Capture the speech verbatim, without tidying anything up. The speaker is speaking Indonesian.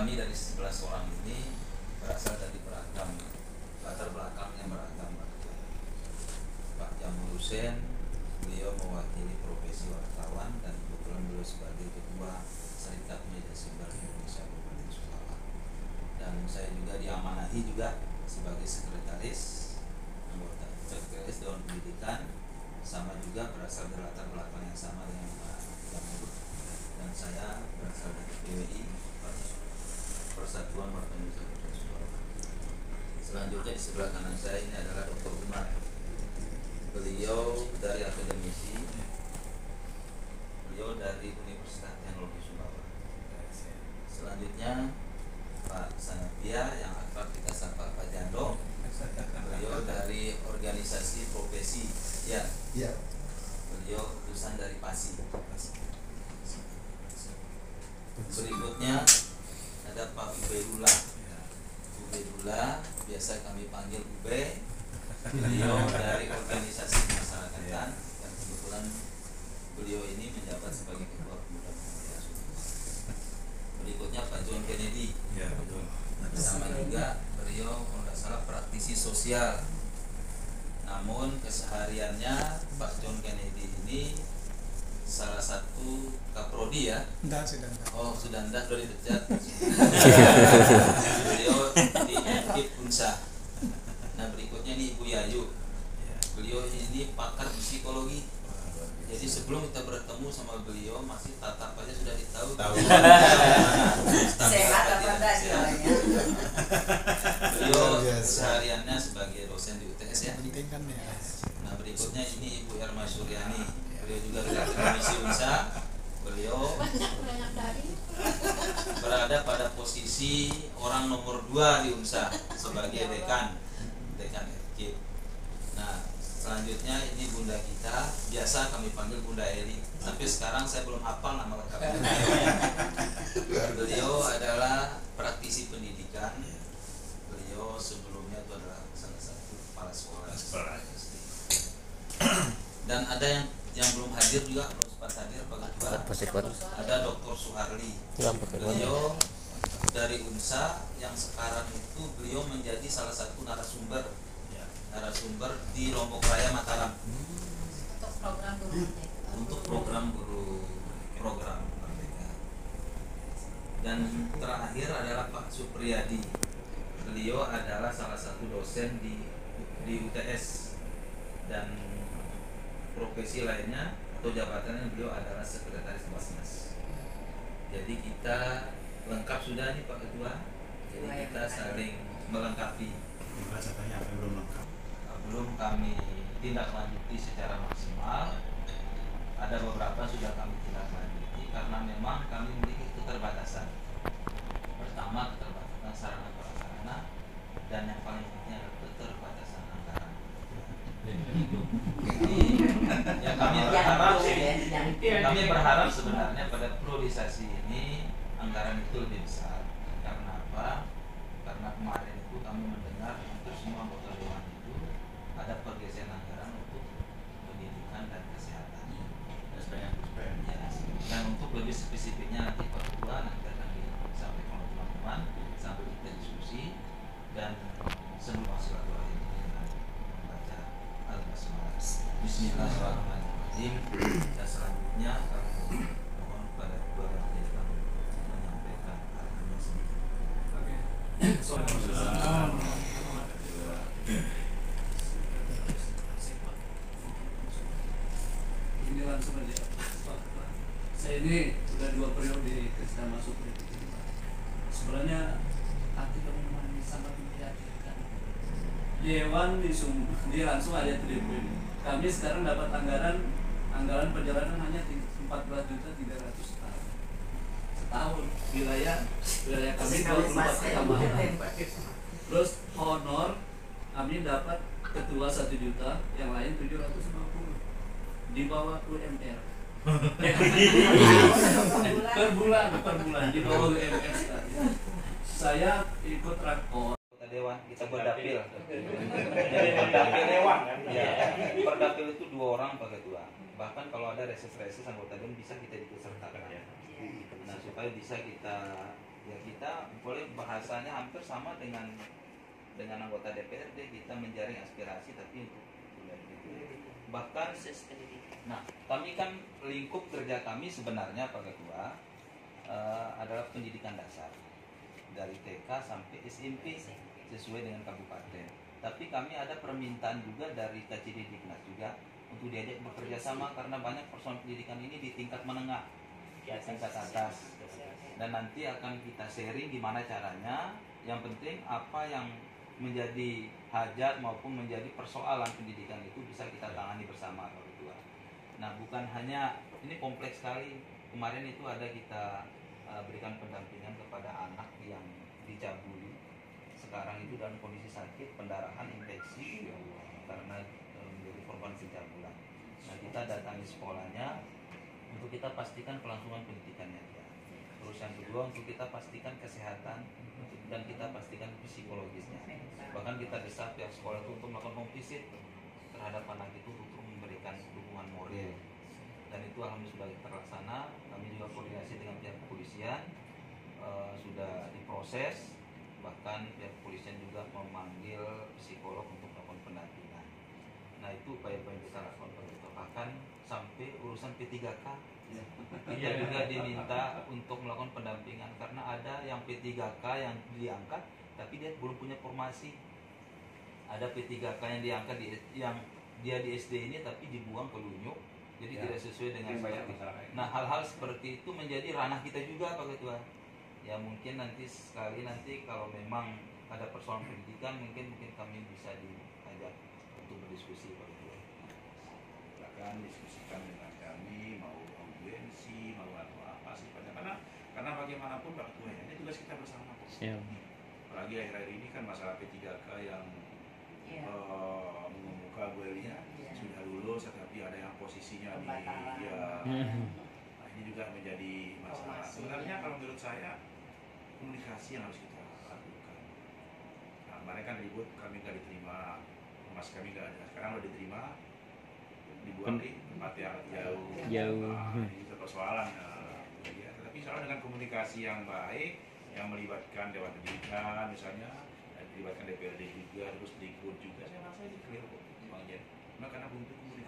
kami dari sebelas orang ini berasal dari beragam latar belakang yang beragam. Pak Jamur Hussein, beliau mewakili profesi wartawan dan kebetulan beliau sebagai ketua Serikat Media Siber Indonesia Kabupaten Sulawa. Dan saya juga diamanahi juga sebagai sekretaris anggota sekretaris Dewan Pendidikan, sama juga berasal dari latar belakang yang sama dengan Pak Jamur, dan saya berasal dari P W I, Persatuan Warga Indonesia Kabupaten Sulawa. Selanjutnya di sebelah kanan saya ini adalah Doktor Umar. Beliau dari akademisi, beliau dari Universitas Teknologi Sulawa. Selanjutnya Pak Sanapia yang akrab kita sapa Pak Jando. Beliau dari organisasi profesi, ya. Ya. Beliau lulusan dari Pasi. Berikutnya ada Pak Ubaidullah. Ubaidullah biasa kami panggil Ube. Beliau dari organisasi kemasyarakatan dan kebetulan beliau ini menjabat sebagai ketua pemuda muhammadiyah. Berikutnya Pak John Kennedy. Ya, betul. Sama juga beliau kalau tidak salah praktisi sosial. Namun kesehariannya Pak John Kennedy ini salah satu kaprodi ya. Enggak, sudah enggak. Oh, sudah enggak, sudah dipecat. Beliau di Ekip Unsa. Nah, berikutnya ini Ibu Yayu. Beliau ini pakar psikologi. Jadi sebelum kita bertemu sama beliau masih tatap aja sudah ditahu. Tahu. Sehat apa enggak jiwanya? Beliau sehariannya sebagai dosen di U T S ya. Nah, berikutnya ini Ibu Erma Suryani. Beliau juga dari Komisi Unsa. Beliau berada pada posisi orang nomor dua di Unsa sebagai dekan. Dekan Ekip. Nah, selanjutnya ini Bunda kita, biasa kami panggil Bunda Eli. Sampai sekarang saya belum hafal nama lengkapnya. Beliau adalah praktisi pendidikan. Beliau sebelumnya itu adalah salah satu kepala sekolah. Dan ada yang yang belum hadir juga, belum sempat hadir Pak Ketua. Ada Doktor Suharli. Beliau dari Unsa yang sekarang itu beliau menjadi salah satu narasumber ya. narasumber di Lombok Raya Mataram untuk program guru untuk program guru program Merdeka. Dan terakhir adalah Pak Supriyadi. Beliau adalah salah satu dosen di di U T S dan profesi lainnya atau jabatannya beliau adalah sekretaris Basnas. Jadi kita lengkap sudah nih Pak Ketua. Jadi kita saling melengkapi. Katanya apa yang belum lengkap? Belum kami tindak lanjuti secara maksimal. Ada beberapa sudah kami tindak lanjuti karena memang kami memiliki keterbatasan. Pertama keterbatasan sarana prasarana dan yang paling penting adalah keterbatasan anggaran. Jadi ya kami berharap kami berharap sebenarnya pada priorisasi ini anggaran itu lebih besar. Karena apa? Karena kemarin itu kami mendengar hampir semua anggota dewan itu ada pergeseran anggaran untuk pendidikan dan kesehatan. Ya, dan untuk lebih spesifiknya nanti Pak Ketua nanti akan disampaikan oleh teman-teman sambil kita diskusi dan sebelum silaturahim dengan membaca Al-Basmalah. Bismillahirrahmanirrahim. Dan selanjutnya kami mohon pada Ketua dan Dewan menyampaikan arahannya sedikit. Oke. Ini langsung aja. Saya ini sudah dua periode ketika masuk politik ini, Pak. Sebenarnya hati teman-teman sangat memprihatinkan. Dewan disum, dia langsung aja ke D P R. Kami sekarang dapat anggaran anggaran perjalanan hanya empat belas juta tiga ratus setahun. Setahun wilayah wilayah kami dua puluh empat kecamatan. Terus honor kami dapat ketua satu juta, yang lain tujuh ratus lima puluh di bawah U M R. per bulan per bulan di bawah U M R. Saya ikut rakor Dewan, kita berdapil. Jadi berdapil dewan kan? Ya. Berdapil itu dua orang Pak Ketua. Bahkan kalau ada reses-reses anggota dewan bisa kita ikut sertakan. Nah, supaya bisa kita Ya kita boleh bahasanya hampir sama dengan dengan anggota D P R D, kita menjaring aspirasi tapi untuk bahkan nah kami kan lingkup kerja kami sebenarnya Pak Ketua uh, adalah pendidikan dasar dari T K sampai S M P sesuai dengan kabupaten. Tapi kami ada permintaan juga dari K C D Diknas juga untuk diajak bekerja sama karena banyak persoalan pendidikan ini di tingkat menengah, ya tingkat atas. Dan nanti akan kita sharing gimana caranya. Yang penting apa yang menjadi hajat maupun menjadi persoalan pendidikan itu bisa kita tangani bersama Pak Ketua. Nah, bukan hanya ini kompleks sekali. Kemarin itu ada kita uh, berikan pendampingan kepada anak yang dicabuli. Sekarang itu dalam kondisi sakit, pendarahan, infeksi karena uh, menjadi korban pencabulan. Nah, kita datangi sekolahnya untuk kita pastikan kelangsungan pendidikannya dia. Terus yang kedua untuk kita pastikan kesehatan dan kita pastikan psikologisnya. Bahkan kita desak pihak sekolah itu untuk melakukan home visit terhadap anak itu untuk memberikan dukungan moral. Dan itu alhamdulillah sudah terlaksana. Kami juga koordinasi dengan pihak kepolisian uh, sudah diproses. Bahkan pihak kepolisian juga memanggil psikolog untuk melakukan pendampingan. Nah itu upaya-upaya yang kita lakukan bahkan sampai urusan P tiga K kita juga diminta untuk melakukan pendampingan karena ada yang P tiga K yang diangkat tapi dia belum punya formasi. Ada P tiga K yang diangkat di, yang dia di S D ini tapi dibuang ke Lunyuk, jadi ya, tidak sesuai dengan seperti. Nah hal-hal seperti itu menjadi ranah kita juga Pak Ketua. Ya mungkin nanti sekali nanti kalau memang ada persoalan pendidikan mungkin mungkin kami bisa diajak untuk berdiskusi Pak Ketua. Silakan diskusikan dengan kami, mau audiensi, mau atau apa sih karena karena bagaimanapun Pak Ketua ini tugas kita bersama. Yeah. Apalagi akhir-akhir ini kan masalah P tiga K yang yeah. uh, mengemuka guelnya yeah. sudah lulus tetapi ada yang posisinya di ya, nah, ini juga menjadi masalah. Sebenarnya kalau menurut saya komunikasi yang harus kita lakukan. Nah, kemarin kan ribut kami nggak diterima, mas kami nggak ada. Sekarang udah diterima, dibuang di tempat yang jauh. Jauh. Nah, ini persoalan. Nah, ya. Tapi soalnya dengan komunikasi yang baik, yang melibatkan Dewan Pendidikan misalnya, dan melibatkan D P R D juga, terus Dikut juga, saya rasa ini clear kok, Bang Jen. Nah, karena untuk komunikasi